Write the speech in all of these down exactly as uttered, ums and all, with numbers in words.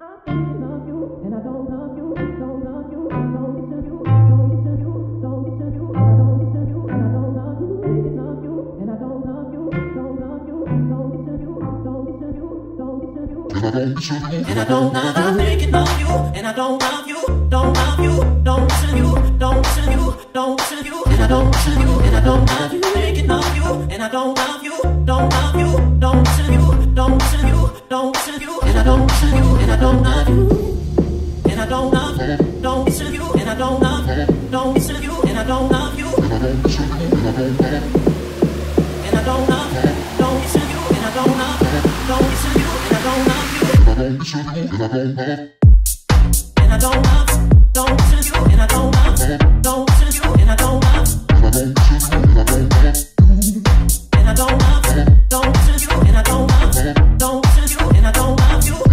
And I don't love you, thinking of you. And I don't love you, don't love you, don't listen you, don't listen you, don't listen you. And I don't listen you, and I don't love you, thinking of you. And I don't love you, don't love you, don't listen you, don't listen you, don't listen you. And I don't listen you, and I don't love you. And I don't love you, don't listen you, and I don't love you, don't listen you, and I don't love you. And I don't listen you, and I don't love you, and I don't love you, don't listen you, and I don't love you, don't listen you, and I don't love you. And I don't love, don't listen you, and I don't love, don't listen you, and I don't love, and I don't love, don't listen you, and I don't love, don't listen you, and I don't love you,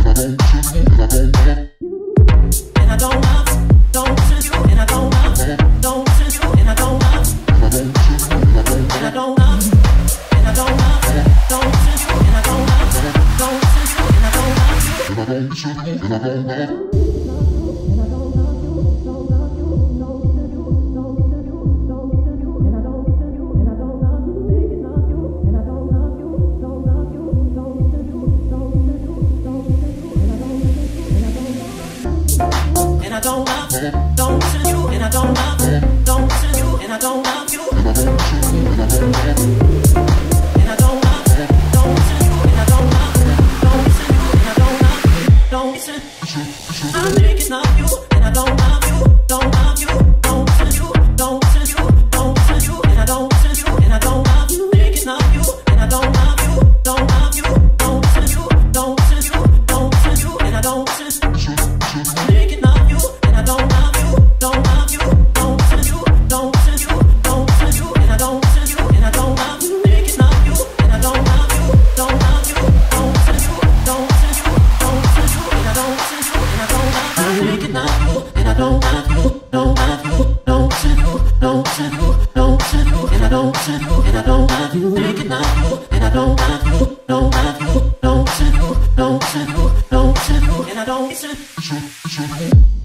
and I don't love, don't listen you, and I don't love, don't listen you, and I don't love, and I don't love, and I don't love, don't listen you, and I don't love, don't listen you, and I don't love you. And I don't listen you, and I don't love you. And I don't love you, don't love you, don't listen you, don't listen you, don't listen you, and I don't listen you, and I don't love you, thinking of you, and I don't love you, don't love you, don't listen you, don't listen you, don't listen you, and I don't listen you, and I don't love you. And I don't love, don't listen you, and I don't love, don't listen you, and I don't love you. And I don't listen you, and I don't love you. And I don't love, don't listen you, and I don't love, don't listen you, and I don't love. Don't listen, I'm thinking of you, and I don't love you, don't love you, don't listen you, don't listen you, don't listen you, and I don't listen you, and I don't love you, thinking of you, and I don't love you, don't love you, don't listen you, don't listen you, don't listen you, and I don't listen, thinking of you, and I don't love you, don't love you, don't listen you, don't listen you, don't listen you, and I don't listen you, and I don't love you, thinking of you, and I don't love you, don't love you, don't listen you, don't listen you, don't listen you, and I don't listen you, and I don't love you, thinking of you, and I don't love you, don't love you, don't listen you, don't listen you, don't listen you, and I don't listen you, and I don't love you, thinking of you, and I don't love you, don't love you, don't listen you, don't listen you, don't listen you, and I don't listen.